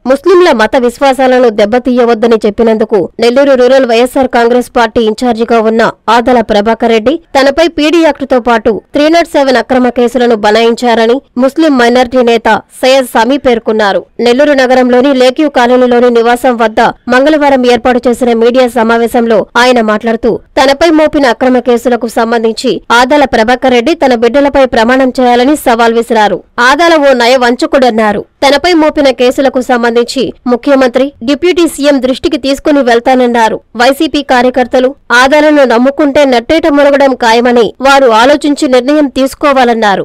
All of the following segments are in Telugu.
ముస్లింల మత విశ్వాసాలను దెబ్బతీయవద్దని చెప్పినందుకు నెల్లూరు రూరల్ వైఎస్సార్ కాంగ్రెస్ పార్టీ ఇన్ఛార్జిగా ఉన్న ఆదాల ప్రభాకర్ రెడ్డి తనపై పీడీ యాక్టుతో పాటు 307 అక్రమ కేసులను బనాయించారని ముస్లిం మైనార్టీ నేత సయ్యద్ సమీ పేర్కొన్నారు. నెల్లూరు నగరంలోని లేక్యూ కాలనీలోని నివాసం వద్ద మంగళవారం ఏర్పాటు చేసిన మీడియా సమావేశంలో ఆయన మాట్లాడుతూ తనపై మోపిన అక్రమ కేసులకు సంబంధించి ఆదాల ప్రభాకర్ రెడ్డి తన బిడ్డలపై ప్రమాణం చేయాలని సవాల్ విసిరారు. ఆదాల ఓ నయవంచకుడన్నారు. తనపై మోపిన కేసులకు సంబంధించి ముఖ్యమంత్రి, డిప్యూటీ సీఎం దృష్టికి తీసుకుని వెళ్తానన్నారు. వైసీపీ కార్యకర్తలు ఆదాలను నమ్ముకుంటే నట్టేట మునగడం ఖాయమని వారు ఆలోచించి నిర్ణయం తీసుకోవాలన్నారు.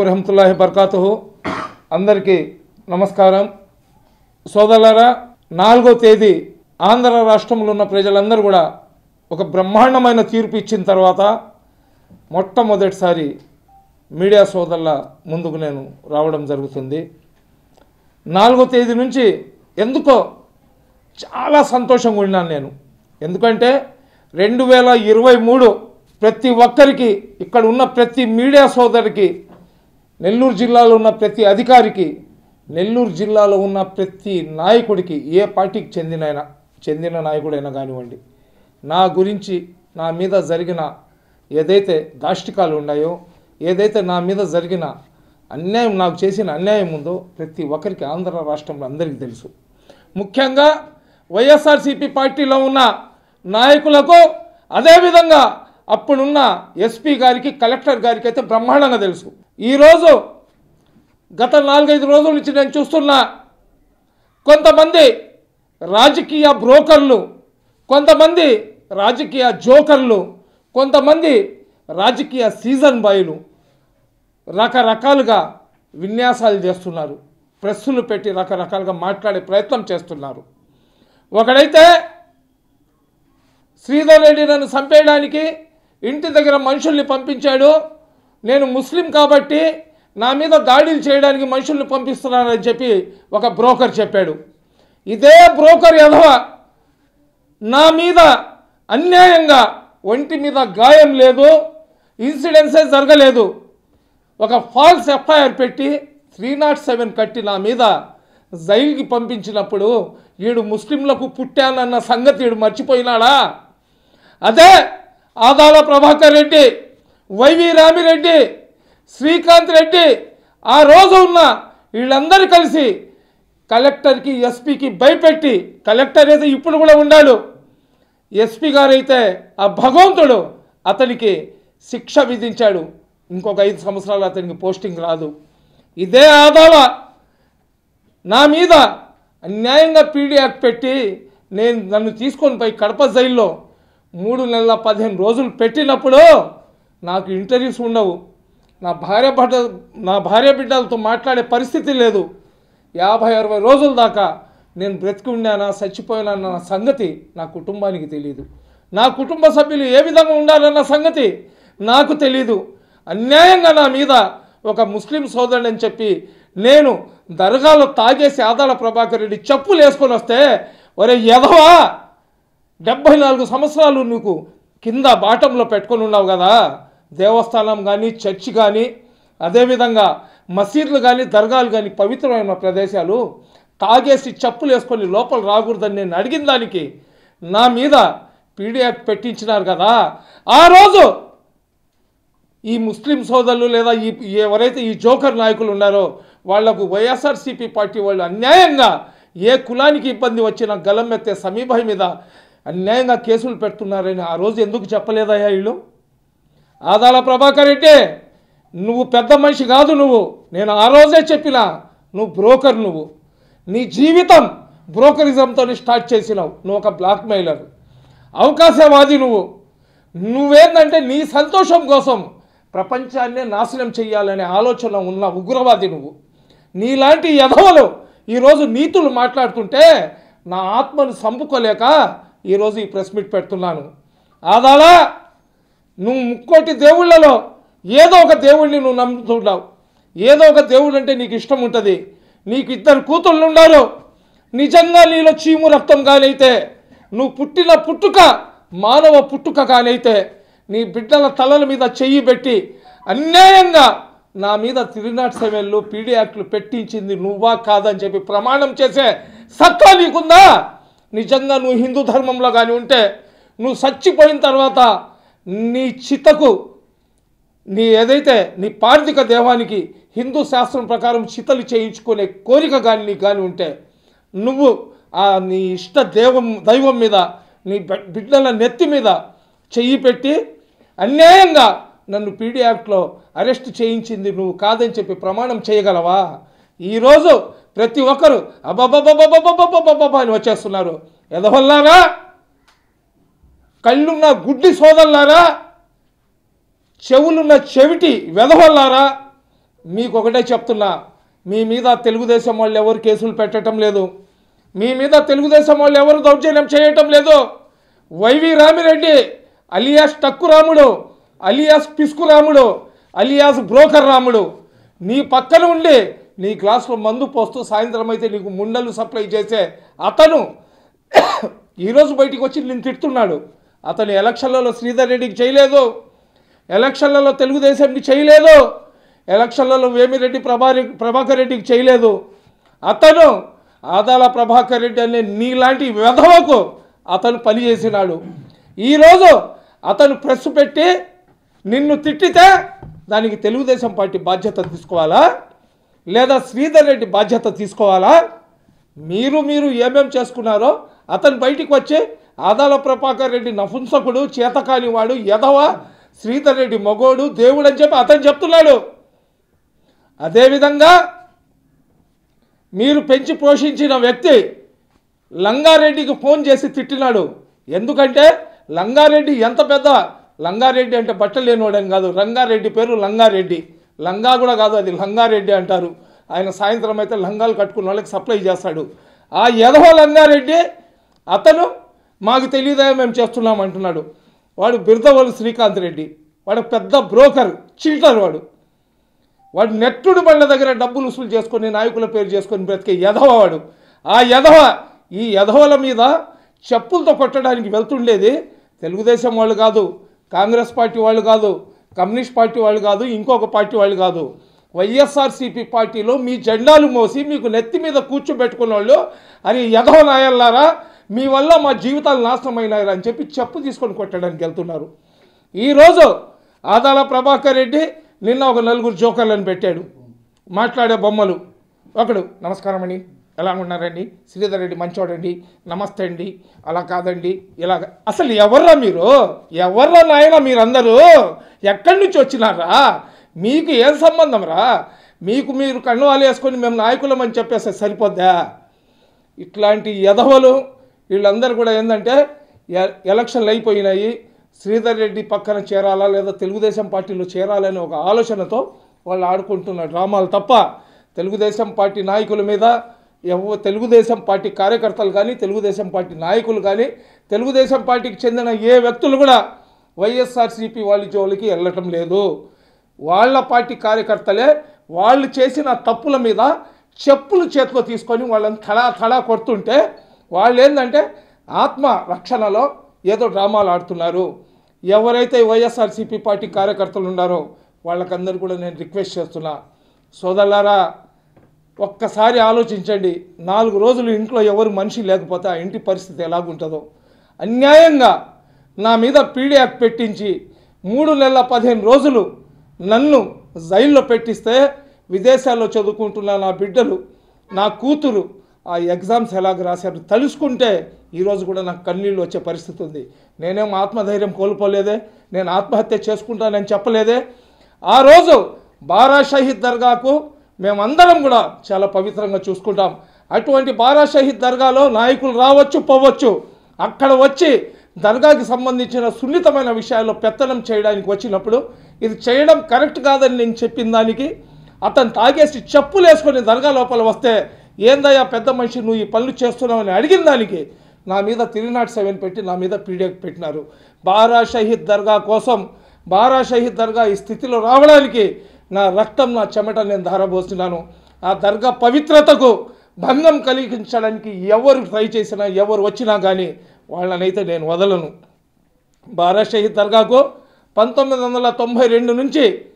అందరికీ నమస్కారం. సోదరులారా, 4వ తేదీ ఆంధ్ర రాష్ట్రంలో ఉన్న ప్రజలందరూ కూడా ఒక బ్రహ్మాండమైన తీర్పు ఇచ్చిన తర్వాత మొట్టమొదటిసారి మీడియా సోదరుల ముందుకు నేను రావడం జరుగుతుంది. 4వ తేదీ నుంచి ఎందుకో చాలా సంతోషంగా ఉన్నాను నేను. ఎందుకంటే 2023 ప్రతి ఒక్కరికి, ఇక్కడ ఉన్న ప్రతి మీడియా సోదరికి, నెల్లూరు జిల్లాలో ఉన్న ప్రతి అధికారికి, నెల్లూరు జిల్లాలో ఉన్న ప్రతి నాయకుడికి, ఏ పార్టీకి చెందిన నాయకుడైనా కానివ్వండి, నా గురించి, నా మీద జరిగిన ఏదైతే దాష్టికాలు ఉన్నాయో, ఏదైతే నా మీద జరిగిన అన్యాయం, నాకు చేసిన అన్యాయం ఉందో ప్రతి ఒక్కరికి ఆంధ్ర రాష్ట్రంలో అందరికీ తెలుసు. ముఖ్యంగా వైఎస్ఆర్సీపీ పార్టీలో ఉన్న నాయకులకు, అదేవిధంగా అప్పుడున్న ఎస్పీ గారికి, కలెక్టర్ గారికి అయితే బ్రహ్మాండంగా తెలుసు. ఈరోజు గత 4-5 రోజుల నుంచి నేను చూస్తున్నా కొంతమంది రాజకీయ బ్రోకర్లు, కొంతమంది రాజకీయ జోకర్లు, కొంతమంది రాజకీయ సీజన్ బాయ్లు రకరకాలుగా విన్యాసాలు చేస్తున్నారు. ప్రెస్సులు పెట్టి రకరకాలుగా మాట్లాడే ప్రయత్నం చేస్తున్నారు. ఒకడైతే శ్రీధర్ రెడ్డి నన్ను చంపేయడానికి ఇంటి దగ్గర మనుషుల్ని పంపించాడు, నేను ముస్లిం కాబట్టి నా మీద దాడులు చేయడానికి మనుషుల్ని పంపిస్తున్నానని చెప్పి ఒక బ్రోకర్ చెప్పాడు. ఇదే బ్రోకర్ ఎదవ నా మీద అన్యాయంగా ఒంటి మీద గాయం లేదు, ఇన్సిడెన్సే జరగలేదు, ఒక ఫాల్స్ ఎఫ్ఐఆర్ పెట్టి 307 కట్టి నా మీద జైలుకి పంపించినప్పుడు వీడు ముస్లింలకు పుట్టానన్న సంగతి వీడు మర్చిపోయినాడా? అదే ఆదాల ప్రభాకర్ రెడ్డి, వైవి రామిరెడ్డి, శ్రీకాంత్ రెడ్డి ఆ రోజు ఉన్న వీళ్ళందరూ కలిసి కలెక్టర్కి, ఎస్పీకి భయపెట్టి, కలెక్టర్ అయితే ఇప్పుడు కూడా ఉండాడు, ఎస్పీ గారైతే ఆ భగవంతుడు అతనికి శిక్ష విధించాడు. ఇంకొక 5 సంవత్సరాలు అతనికి పోస్టింగ్ రాదు. ఇదే ఆదాల నా మీద అన్యాయంగా పీడీ యాక్ట్ పెట్టి నన్ను తీసుకొని పోయి కడప జైల్లో 3 నెలల 15 రోజులు పెట్టినప్పుడు నాకు ఇంటర్వ్యూస్ ఉండవు, నా భార్య బిడ్డలతో మాట్లాడే పరిస్థితి లేదు. 50-60 రోజుల దాకా నేను బ్రతికి ఉన్నానా, చచ్చిపోయినానన్న సంగతి నా కుటుంబానికి తెలియదు. నా కుటుంబ సభ్యులు ఏ విధంగా ఉండాలన్న సంగతి నాకు తెలీదు. అన్యాయంగా నా మీద ఒక ముస్లిం సోదరుడు అని చెప్పి నేను దర్గాలో తాగేసి ఆదాల ప్రభాకర్ రెడ్డి చెప్పులు వేసుకొని వస్తే, ఒరే ఎదవా, 74 సంవత్సరాలు నీకు కింద బాటంలో పెట్టుకొని ఉన్నావు కదా, దేవస్థానం కానీ, చర్చి కానీ, అదేవిధంగా మసీదులు కానీ, దర్గాలు కానీ, పవిత్రమైన ప్రదేశాలు తాగేసి చెప్పులు వేసుకొని లోపల రాకూడదని నేను అడిగిన దానికి నా మీద పీడీ యాక్ట్ పెట్టించినారు కదా. ఆ రోజు ఈ ముస్లిం సోదరులు లేదా ఎవరైతే ఈ జోకర్ నాయకులు ఉన్నారో వాళ్లకు వైఎస్ఆర్సీపీ పార్టీ వాళ్ళు అన్యాయంగా ఏ కులానికి ఇబ్బంది వచ్చినా గలమెత్తే సమీభాయ్ మీద అన్యాయంగా కేసులు పెడుతున్నారని ఆ రోజు ఎందుకు చెప్పలేదయ్యా వీళ్ళు? ఆదాల ప్రభాకర్ రెడ్డి, నువ్వు పెద్ద మనిషి కాదు, నేను ఆ రోజే చెప్పినా నువ్వు బ్రోకర్, నీ జీవితం బ్రోకరిజంతో స్టార్ట్ చేసినావు, నువ్వు ఒక బ్లాక్మెయిలర్, అవకాశవాది, నువ్వేందంటే నీ సంతోషం కోసం ప్రపంచాన్నే నాశనం చేయాలనే ఆలోచన ఉన్న ఉగ్రవాది నీలాంటి యధవలు ఈరోజు నీతులు మాట్లాడుతుంటే నా ఆత్మను సంపుకోలేక ఈరోజు ఈ ప్రెస్ మీట్ పెడుతున్నాను. ఆదాలా, నువ్వు 30 దేవుళ్ళలో ఏదో ఒక దేవుడిని నువ్వు నమ్ముతున్నావు, ఏదో ఒక దేవుడు అంటే నీకు ఇష్టం ఉంటుంది. నీకు 2 కూతుళ్ళు ఉన్నారు. నిజంగా నీలో చీము రక్తం కానైతే, నువ్వు పుట్టిన పుట్టుక మానవ పుట్టుక కానైతే, నీ బిడ్డల తలల మీద చెయ్యి పెట్టి అన్యాయంగా నా మీద 307 పీడీ యాక్ట్లు పెట్టించింది నువ్వా కాదని చెప్పి ప్రమాణం చేసే సత్తా నీకుందా? నిజంగా నువ్వు హిందూ ధర్మంలో కానీ ఉంటే నువ్వు చచ్చిపోయిన తర్వాత నీ చితకు నీ ఏదైతే నీ పార్థిక దేవానికి హిందూ శాస్త్రం ప్రకారం చితలు చేయించుకునే కోరిక కానీ నీకు కానీ ఉంటే నువ్వు నీ ఇష్ట దైవం మీద నీ బిడ్డల నెత్తి మీద చెయ్యి పెట్టి అన్యాయంగా నన్ను పీడీ యాక్ట్లో అరెస్ట్ చేయించింది నువ్వు కాదని చెప్పి ప్రమాణం చేయగలవా? ఈరోజు ప్రతి ఒక్కరు అబ్బబ్బబ్బబ్బబ్బబ్బబ్బబ్బబ్బ అని వచ్చేస్తున్నారు. ఎదవల్లారా, కళ్ళున్న గుడ్డి సోదల్లారా, చెవులున్న చెవిటి వెదవల్లారా, మీకు ఒకటే చెప్తున్నా, మీ మీద తెలుగుదేశం వాళ్ళు ఎవరు కేసులు పెట్టడం లేదు, మీ మీద తెలుగుదేశం వాళ్ళు ఎవరు దౌర్జన్యం చేయటం లేదు. వైవి రామిరెడ్డి అలియాస్ టక్కు రాముడు, అలియాస్ పిస్కు రాముడు, అలియాస్ బ్రోకర్ రాముడు నీ పక్కన ఉండి నీ గ్లాసులో మందు పోస్తూ సాయంత్రం అయితే నీకు ముండలు సప్లై చేసే అతను ఈరోజు బయటికి వచ్చి నేను తిడుతున్నాడు. అతను ఎలక్షన్లలో శ్రీధర్ రెడ్డికి చేయలేదు, ఎలక్షన్లలో తెలుగుదేశంకి చేయలేదు, ఎలక్షన్లలో వేమిరెడ్డి ప్రభాకర్ రెడ్డికి చేయలేదు. అతను ఆదాల ప్రభాకర్ రెడ్డి అనే నీలాంటి వెధవకు అతను పనిచేసినాడు. ఈరోజు అతను ప్రెస్ పెట్టి నిన్ను తిట్టితే దానికి తెలుగుదేశం పార్టీ బాధ్యత తీసుకోవాలా లేదా శ్రీధర్ రెడ్డి బాధ్యత తీసుకోవాలా? మీరు ఏమేం చేసుకున్నారో అతను బయటికి వచ్చి ఆదాల ప్రభాకర్ రెడ్డి నపుంసకుడు, చేతకానివాడు, ఎదవ, శ్రీధర్ రెడ్డి మగోడు, దేవుడు అని చెప్పి అతను చెప్తున్నాడు. అదేవిధంగా మీరు పెంచి పోషించిన వ్యక్తి లంగారెడ్డికి ఫోన్ చేసి తిట్టినాడు. ఎందుకంటే లంగారెడ్డి ఎంత పెద్ద, లంగారెడ్డి అంటే బట్టలు లేనివాడని కాదు, రంగారెడ్డి పేరు లంగారెడ్డి, లంగా కూడా కాదు అది లంగారెడ్డి అంటారు. ఆయన సాయంత్రం అయితే లంగాలు కట్టుకున్న వాళ్ళకి సప్లై చేస్తాడు. ఆ ఎదవ లంగారెడ్డి అతను మాకు తెలియదా మేము చేస్తున్నాం అంటున్నాడు. వాడు బిర్దవోలు శ్రీకాంత్ రెడ్డి, వాడు పెద్ద బ్రోకర్, చీటర్, వాడు నెట్టుడు బండ్ల దగ్గర డబ్బులు వసూలు చేసుకొని నాయకుల పేరు చేసుకొని బ్రతికే ఎదవ వాడు. ఆ ఎదవ ఈ ఎదవల మీద చెప్పులతో కొట్టడానికి వెళ్తుండేది తెలుగుదేశం వాళ్ళు కాదు, కాంగ్రెస్ పార్టీ వాళ్ళు కాదు, కమ్యూనిస్ట్ పార్టీ వాళ్ళు కాదు, ఇంకొక పార్టీ వాళ్ళు కాదు, వైఎస్ఆర్సీపీ పార్టీలో మీ జెండాలు మోసి మీకు నెత్తి మీద కూర్చోబెట్టుకున్న వాళ్ళు అని ఎదవ నాయల్లారా, మీ వల్ల మా జీవితాలు నాశనమైనాయని అని చెప్పి చెప్పు తీసుకొని కొట్టడానికి వెళ్తున్నారు. ఈరోజు ఆదాల ప్రభాకర్ రెడ్డి నిన్న ఒక 4 జోకర్లను పెట్టాడు, మాట్లాడే బొమ్మలు. ఒకడు నమస్కారం అండి, ఎలా ఉన్నారండి, శ్రీధర్ రెడ్డి మంచోడండి, నమస్తే అండి, అలా కాదండి, ఇలాగ. అసలు ఎవర్రా మీరు, ఎవర్రా నాయన మీరందరూ, ఎక్కడి నుంచి వచ్చినారా, మీకు ఏం సంబంధం రా? మీరు కన్నువాలు వేసుకొని మేము నాయకులమని చెప్పేస్తే సరిపోద్దా? ఇట్లాంటి ఎదవలు వీళ్ళందరూ కూడా ఏంటంటే ఎలక్షన్లు అయిపోయినాయి, శ్రీధర్ రెడ్డి పక్కన చేరాలా లేదా తెలుగుదేశం పార్టీలో చేరాలని ఒక ఆలోచనతో వాళ్ళు ఆడుకుంటున్న డ్రామాలు తప్ప తెలుగుదేశం పార్టీ నాయకుల మీద తెలుగుదేశం పార్టీ కార్యకర్తలు కానీ తెలుగుదేశం పార్టీ నాయకులు కానీ తెలుగుదేశం పార్టీకి చెందిన ఏ వ్యక్తులు కూడా వైఎస్ఆర్సీపీ వాళ్ళ జోలికి వెళ్ళటం లేదు. వాళ్ళ పార్టీ కార్యకర్తలే వాళ్ళు చేసిన తప్పుల మీద చెప్పులు చేతిలో తీసుకొని వాళ్ళని తడా కొడుతుంటే వాళ్ళు ఏంటంటే ఆత్మ రక్షణలో ఏదో డ్రామాలు ఆడుతున్నారు. ఎవరైతే వైఎస్ఆర్సీపీ పార్టీ కార్యకర్తలు ఉన్నారో వాళ్ళకందరూ కూడా నేను రిక్వెస్ట్ చేస్తున్నా, సోదరులారా ఒక్కసారి ఆలోచించండి. 4 రోజులు ఇంట్లో ఎవరు మనిషి లేకపోతే ఆ ఇంటి పరిస్థితి ఎలాగుంటుందో. అన్యాయంగా నా మీద పీడీ యాక్ట్ పెట్టించి 3 నెలల 15 రోజులు నన్ను జైల్లో పెట్టిస్తే విదేశాల్లో చదువుకుంటున్న నా బిడ్డలు, నా కూతురు ఆ ఎగ్జామ్స్ ఎలాగ రాశారు తలుసుకుంటే ఈరోజు కూడా నాకు కన్నీళ్ళు వచ్చే పరిస్థితి ఉంది. నేనేం ఆత్మధైర్యం కోల్పోలేదే, నేను ఆత్మహత్య చేసుకుంటానని చెప్పలేదే. ఆ రోజు బారా షహీద్ దర్గాకు మేమందరం కూడా చాలా పవిత్రంగా చూసుకుంటాం. అటువంటి బారా షహీద్ దర్గాలో నాయకులు రావచ్చు పోవచ్చు, అక్కడ వచ్చి దర్గాకి సంబంధించిన సున్నితమైన విషయాల్లో పెత్తనం చేయడానికి వచ్చినప్పుడు ఇది చేయడం కరెక్ట్ కాదని నేను చెప్పిన దానికి అతను తాగేసి చెప్పులు వేసుకొని దర్గా లోపల వస్తే ఏందయ్యా పెద్ద మనిషి నువ్వు ఈ పనులు చేస్తున్నావని అడిగిన దానికి నా మీద 307 పెట్టి నా మీద పీడీఎఫ్ పెట్టినారు. బారా షహీద్ దర్గా కోసం, బారా షహీద్ దర్గా ఈ స్థితిలో రావడానికి నా రక్తం నా చెమట నేను ధారపోస్తున్నాను. ఆ దర్గా పవిత్రతకు భంగం కలిగించడానికి ఎవరు ట్రై చేసినా ఎవరు వచ్చినా కానీ వాళ్ళనైతే నేను వదలను. బారా షహీద్ దర్గాకు 1992 నుంచి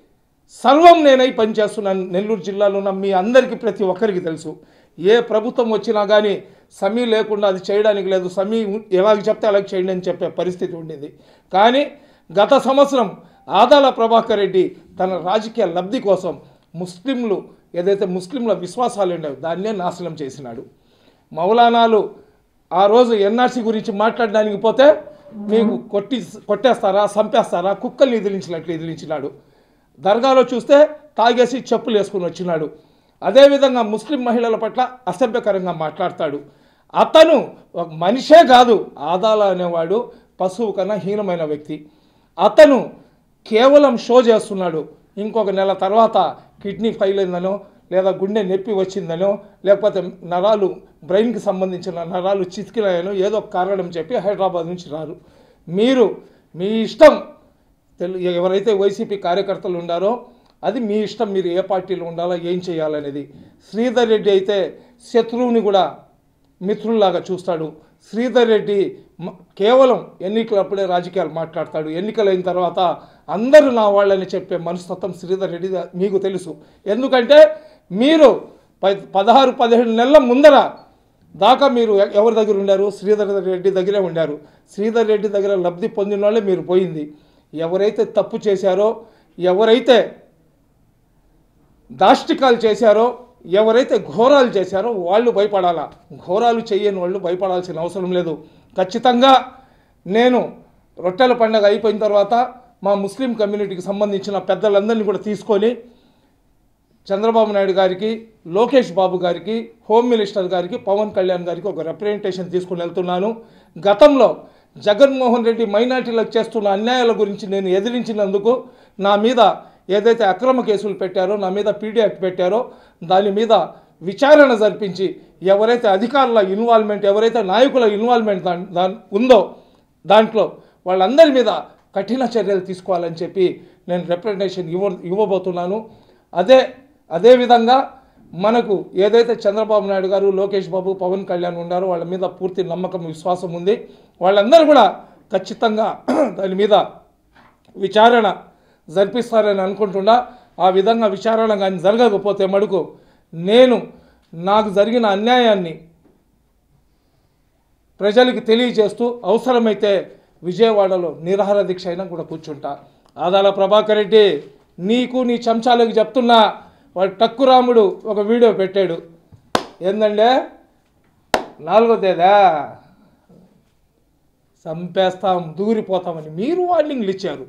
సర్వం నేనై పనిచేస్తున్నాను. నెల్లూరు జిల్లాలో ఉన్న మీ అందరికీ ప్రతి ఒక్కరికి తెలుసు. ఏ ప్రభుత్వం వచ్చినా కానీ సమీ లేకుండా అది చేయడానికి లేదు. సమీ ఎలాగ చెప్తే అలాగ చేయండి అని చెప్పే పరిస్థితి ఉండేది. కానీ గత సంవత్సరం ఆదాల ప్రభాకర్ రెడ్డి తన రాజకీయ లబ్ధి కోసం ఏదైతే ముస్లింల విశ్వాసాలు ఉండేవి దాన్నే నాశనం చేసినాడు. మౌలానాలు ఆ రోజు ఎన్ఆర్సీ గురించి మాట్లాడడానికి పోతే మీకు కొట్టేస్తారా, చంపేస్తారా, కుక్కల్ని ఎదిరించినట్లు ఎదిరించినాడు. దర్గాలో చూస్తే తాగేసి చెప్పులు వేసుకుని వచ్చినాడు. అదేవిధంగా ముస్లిం మహిళల పట్ల అసభ్యకరంగా మాట్లాడతాడు. అతను ఒక మనిషే కాదు, ఆదాల అనేవాడు పశువు కన్నా హీనమైన వ్యక్తి. అతను కేవలం షో చేస్తున్నాడు. ఇంకొక నెల తర్వాత కిడ్నీ ఫెయిల్ అయిందనో, లేదా గుండె నొప్పి వచ్చిందనో, లేకపోతే నరాలు బ్రెయిన్కి సంబంధించిన నరాలు చితికినాయనో ఏదో ఒక కారణం చెప్పి హైదరాబాద్ నుంచి రారు. మీరు మీ ఇష్టం, ఎవరైతే వైసీపీ కార్యకర్తలు ఉండారో అది మీ ఇష్టం, మీరు ఏ పార్టీలో ఉండాలో ఏం చేయాలనేది. శ్రీధర్ రెడ్డి అయితే శత్రువుని కూడా మిత్రుల్లాగా చూస్తాడు. శ్రీధర్ రెడ్డి కేవలం ఎన్నికలప్పుడే రాజకీయాలు మాట్లాడతాడు. ఎన్నికలైన తర్వాత అందరూ నా వాళ్ళని చెప్పే మనస్తత్వం శ్రీధర్ రెడ్డి మీకు తెలుసు. ఎందుకంటే మీరు 16-17 నెలల ముందర దాకా మీరు ఎవరి దగ్గర ఉండారు? శ్రీధర్ రెడ్డి దగ్గరే ఉండారు. శ్రీధర్ రెడ్డి దగ్గర లబ్ధి పొందిన వాళ్ళే మీరు పోయింది. ఎవరైతే తప్పు చేశారో, ఎవరైతే దాష్టికాలు చేశారో, ఎవరైతే ఘోరాలు చేశారో వాళ్ళు భయపడాలా. ఘోరాలు చేయని వాళ్ళు భయపడాల్సిన అవసరం లేదు. ఖచ్చితంగా నేను రొట్టెల పండుగ అయిపోయిన తర్వాత మా ముస్లిం కమ్యూనిటీకి సంబంధించిన పెద్దలందరినీ కూడా తీసుకొని చంద్రబాబు నాయుడు గారికి, లోకేష్ బాబు గారికి, హోమ్ మినిస్టర్ గారికి, పవన్ కళ్యాణ్ గారికి ఒక రిప్రజెంటేషన్ తీసుకుని వెళ్తున్నాను. గతంలో జగన్మోహన్ రెడ్డి మైనార్టీలకు చేస్తున్న అన్యాయాల గురించి నేను ఎదిరించినందుకు నా మీద ఏదైతే అక్రమ కేసులు పెట్టారో, నా మీద పీడీ యాక్ట్ పెట్టారో దాని మీద విచారణ జరిపించి ఎవరైతే అధికారుల ఇన్వాల్వ్మెంట్, ఎవరైతే నాయకుల ఇన్వాల్వ్మెంట్ ఉందో దాంట్లో వాళ్ళందరి మీద కఠిన చర్యలు తీసుకోవాలని చెప్పి నేను రిప్రజెంటేషన్ ఇవ్వబోతున్నాను. అదేవిధంగా మనకు ఏదైతే చంద్రబాబు నాయుడు గారు, లోకేష్ బాబు, పవన్ కళ్యాణ్ ఉన్నారో వాళ్ళ మీద పూర్తి నమ్మకం, విశ్వాసం ఉంది. వాళ్ళందరూ కూడా ఖచ్చితంగా దాని మీద విచారణ జరిపిస్తారని అనుకుంటున్నా. ఆ విధంగా విచారణ కానీ జరగకపోతే మటుకు నాకు జరిగిన అన్యాయాన్ని ప్రజలకు తెలియజేస్తూ అవసరమైతే విజయవాడలో నిరాహార దీక్ష అయినా కూడా కూర్చుంటా. ఆదాల ప్రభాకర్ రెడ్డి, నీకు నీ చెంచాలకు చెప్తున్నా, వాడు టక్కురాముడు ఒక వీడియో పెట్టాడు. ఏందంటే 4వ తేదీ చంపేస్తాం, దూరిపోతామని మీరు వార్నింగ్లు ఇచ్చారు,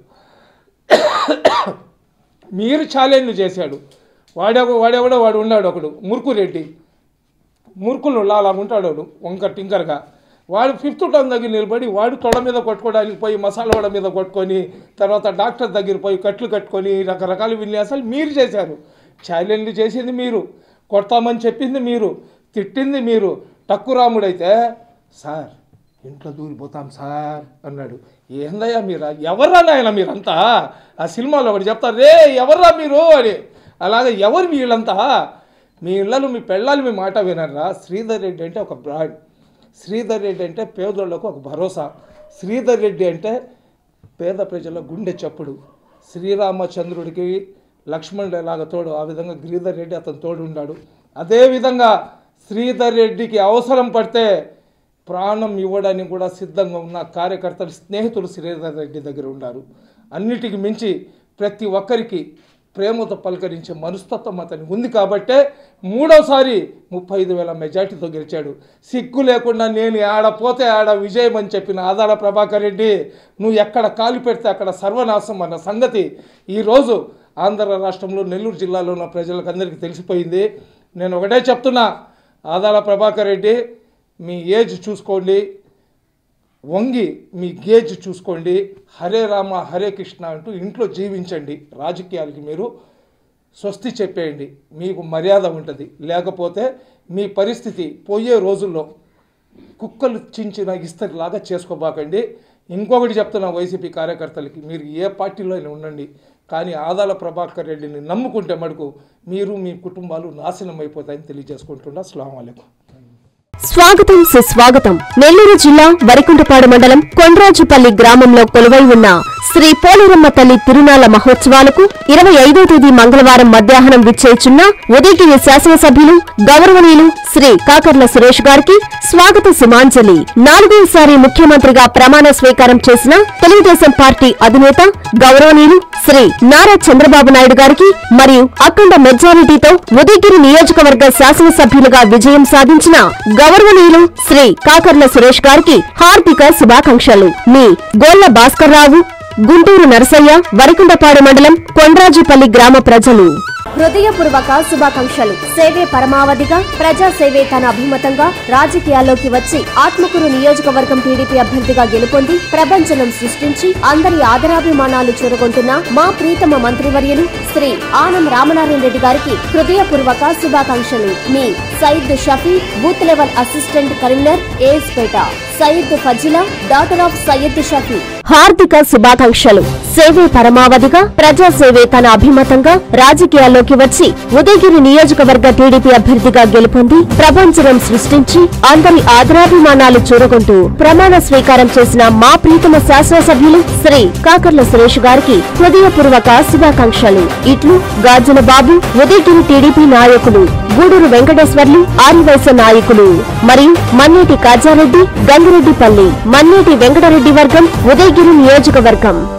మీరు ఛాలెంజ్లు చేశాడు. వాడు ఉన్నాడు ఒకడు మురుకురెడ్డి, మురుకులు అలా ఉంటాడు వాడు వంక టింకర్గా. వాడు 5th టర్మ్ దగ్గర నిలబడి వాడు తొడ మీద కొట్టుకోవడానికి పోయి మసాలా వడ మీద కొట్టుకొని, తర్వాత డాక్టర్ దగ్గర పోయి కట్లు కట్టుకొని రకరకాల విన్యాసాలు మీరు చేశారు. ఛాలెంజ్లు చేసింది మీరు, కొడతామని చెప్పింది మీరు, తిట్టింది మీరు. టక్కురాముడైతే సార్ ఇంట్లో దూరిపోతాం సార్ అన్నాడు. ఏందయ్యా మీరు, ఎవర్రా నాయన మీరంతా? ఆ సినిమాలో ఒకటి చెప్తారు, రే ఎవర్రా మీరు అని. అలాగే ఎవరు వీళ్ళంతా? మీ ఇళ్ళలో మీ పెళ్ళాలు మీ మాట వినరా? శ్రీధర్ రెడ్డి అంటే ఒక బ్రాండ్. శ్రీధర్ రెడ్డి అంటే పేదోళ్లకు ఒక భరోసా. శ్రీధర్ రెడ్డి అంటే పేద ప్రజల గుండె చప్పుడు. శ్రీరామచంద్రుడికి లక్ష్మణుడు ఎలాగ తోడు, ఆ విధంగా గిరిధర్ రెడ్డి అతను తోడు ఉన్నాడు. అదేవిధంగా శ్రీధర్ రెడ్డికి అవసరం పడితే ప్రాణం ఇవ్వడానికి కూడా సిద్ధంగా ఉన్న కార్యకర్తలు, స్నేహితులు శ్రీధర్ రెడ్డి దగ్గర ఉన్నారు. అన్నిటికి మించి ప్రతి ఒక్కరికి ప్రేమతో పలకరించే మనస్తత్వం అతనికి ఉంది. కాబట్టే 3వసారి 35,000 మెజార్టీతో గెలిచాడు. సిగ్గు లేకుండా నేను ఆడపోతే ఆడ విజయం అని చెప్పిన ఆదాల ప్రభాకర్ రెడ్డి, నువ్వు ఎక్కడ కాలు పెడితే అక్కడ సర్వనాశం అన్న సంగతి ఈరోజు ఆంధ్ర రాష్ట్రంలో నెల్లూరు జిల్లాలో ఉన్న ప్రజలకు అందరికీ తెలిసిపోయింది. నేను ఒకటే చెప్తున్నా, ఆదాల ప్రభాకర్ రెడ్డి మీ ఏజ్ చూసుకోండి, వంగి మీ గేజ్ చూసుకోండి, హరే రామ హరే కృష్ణ అంటూ ఇంట్లో జీవించండి. రాజకీయాలకి మీరు స్వస్తి చెప్పేయండి, మీకు మర్యాద ఉంటుంది. లేకపోతే మీ పరిస్థితి పోయే రోజుల్లో కుక్కలు చించిన ఇస్తరిలాగా చేసుకోబాకండి. ఇంకొకటి చెప్తున్నా వైసీపీ కార్యకర్తలకి, మీరు ఏ పార్టీలో అయినా ఉండండి, కానీ ఆదాల ప్రభాకర్ రెడ్డిని నమ్ముకుంటే మటుకు మీరు మీ కుటుంబాలు నాశనం అయిపోతాయని తెలియజేసుకుంటున్నా. అస్సలాము అలైకుం. స్వాగతం సుస్వాగతం. నెల్లూరు జిల్లా వరికుంటపాడు మండలం కొండ్రాజుపల్లి గ్రామంలో కొలువై ఉన్న శ్రీ పోలేరమ్మ తల్లి తిరునాళ్ల మహోత్సవాలకు 25వ తేదీ మంగళవారం మధ్యాహ్నం విచ్చేయుచున్న ఉదయగిరి శాసనసభ్యులు గౌరవనీయులు శ్రీ కాకర్ల సురేష్ గారికి స్వాగత సుమాంజలి. 4వసారి ముఖ్యమంత్రిగా ప్రమాణ స్వీకారం చేసిన తెలుగుదేశం పార్టీ అధినేత గౌరవనీయులు శ్రీ నారా చంద్రబాబు నాయుడు గారికి మరియు అఖండ మెజారిటీతో ఉదయగిరి నియోజకవర్గ శాసనసభ్యులుగా విజయం సాధించిన గౌరవనీయులు శ్రీ కాకర్ల సురేష్ గారికి హార్దిక శుభాకాంక్షలు. మీ గోళ్ల భాస్కర్రావు, గుంటూరు నరసయ్య, వరికుంటపాడు మండలం కొండ్రాజుపల్లి గ్రామ ప్రజలు. హృదయపూర్వక శుభాకాంక్షలు. సేవే పరమావధిగా ప్రజాసేవే తన అభిమతంగా రాజకీయాల్లోకి వచ్చి ఆత్మకూరు నియోజకవర్గం టీడీపీ అభ్యర్థిగా గెలుపొంది ప్రపంచనం సృష్టించి అందరి ఆదరాభిమానాలు చూరగొంటున్న మా ప్రీతమ మంత్రివర్యులు శ్రీ ఆనం రామనారాయణ రెడ్డి గారికి హృదయపూర్వక శుభాకాంక్షలు. మీ Syed Shafi, booth level assistant Karimnagar, ASPeta. Syed Fazila, daughter of Syed Shafi. హార్దిక శుభాకాంక్షలు. సేవే పరమావధిగా ప్రజాసేవే తన అభిమతంగా రాజకీయాల్లోకి వచ్చి ఉదయగిరి నియోజకవర్గ టీడీపీ అభ్యర్థిగా గెలుపొంది ప్రపంచనం సృష్టించి అందరి ఆదరాభిమానాలు చూరగొంటూ ప్రమాణ స్వీకారం చేసిన మా ప్రీతమ శాసనసభ్యులు శ్రీ కాకర్ల సురేష్ గారికి హృదయపూర్వక శుభాకాంక్షలు. ఇట్లు గాజుల బాబు, ఉదయగిరి టీడీపీ నాయకులు, గూడూరు వెంకటేశ్వర్లు, ఆదివలస నాయకులు మరియు మన్నేటి కాజారెడ్డి, గంగిరెడ్డిపల్లి, మన్నేటి వెంకటరెడ్డి వర్గం, ఉదయగిరి నియోజకవర్గం.